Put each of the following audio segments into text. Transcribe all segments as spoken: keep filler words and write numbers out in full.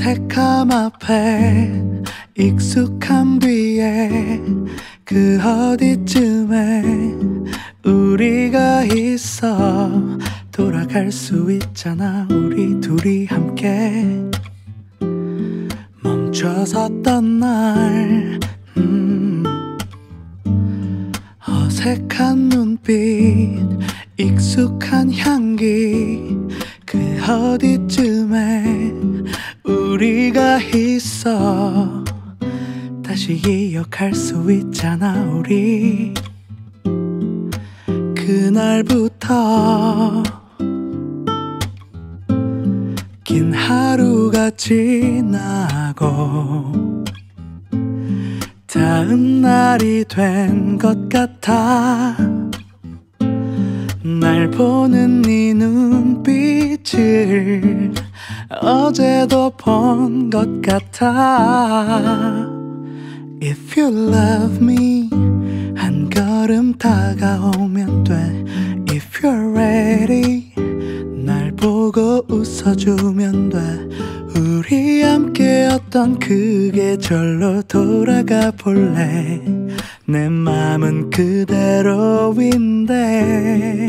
어색함 앞에 익숙함 뒤에 그 어디쯤에 우리가 있어 돌아갈 수 있잖아. 우리 둘이 함께 멈춰섰던 날 음. 어색한 눈빛 익숙한 향기 그 어디쯤에 우리가 있어 다시 기억할 수 있잖아. 우리 그날부터 긴 하루가 지나고 다음 날이 된 것 같아. 날 보는 네 눈빛을 어제도 본 것 같아. If you love me 한 걸음 다가오면 돼. If you're ready 날 보고 웃어주면 돼. 우리 함께였던 그 계절로 돌아가 볼래. 내 맘은 그대로인데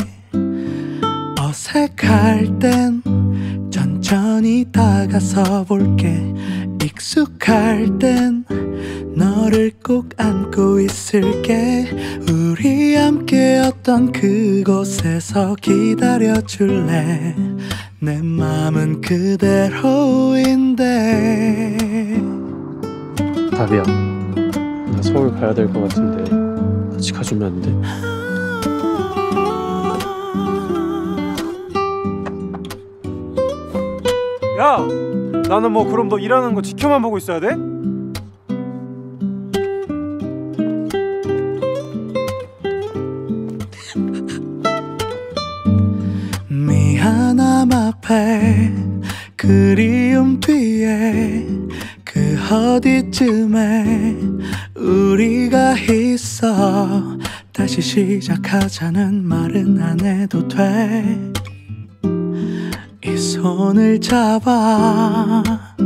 어색할 땐 천천히 다가서 볼게. 익숙할 땐 너를 꼭 안고 있을게. 우리 함께였던 그곳에서 기다려줄래. 내 맘은 그대로인데. 다비야, 나 서울 가야 될 것 같은데 같이 가주면 안 돼? 야! 나는 뭐 그럼 너 일하는 거 지켜만 보고 있어야 돼? 미안함 앞에 그리움 뒤에 그 어디쯤에 우리가 있어 다시 시작하자는 말은 안 해도 돼. 이 손을 잡아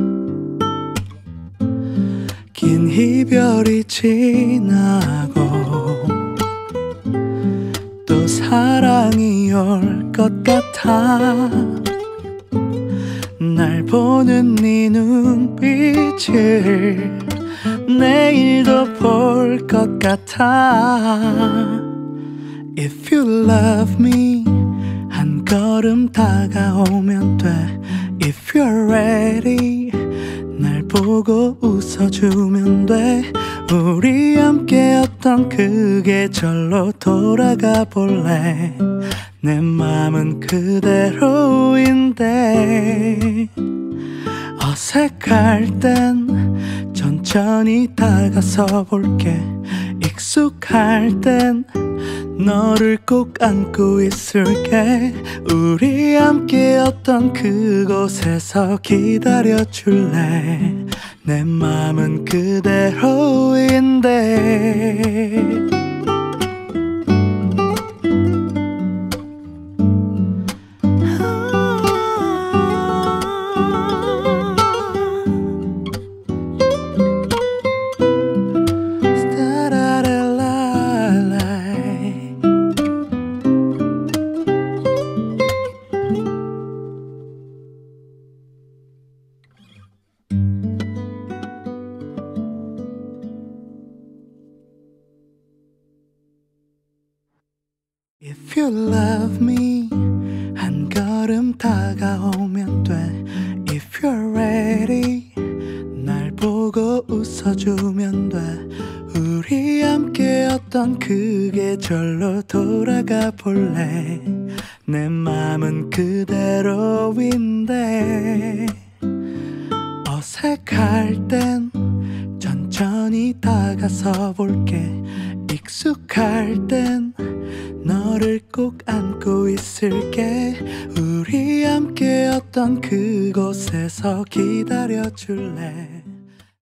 긴 이별이 지나고 또 사랑이 올 것 같아. 날 보는 네 눈빛을 내일도 볼 것 같아. If you love me 한 걸음 다가오면 돼. If you're ready 날 보고 웃어주면 돼. 우리 함께였던 그 계절로 돌아가 볼래. 내 맘은 그대로인데 어색할 땐 천천히 다가서 볼게. 익숙할 땐 너를 꼭 안고 있을게. 우리 함께였던 그곳에서 기다려줄래. 내 맘은 그대로인데. If you love me 한 걸음 다가오면 돼. If you're ready 날 보고 웃어주면 돼. 우리 함께였던 그 계절로 돌아가 볼래. 내 맘은 그대로인데 어색할 땐 천천히 다가서 볼게. 익숙할 땐 너를 꼭 안고 있을게. 우리 함께였던 그곳에서 기다려줄래.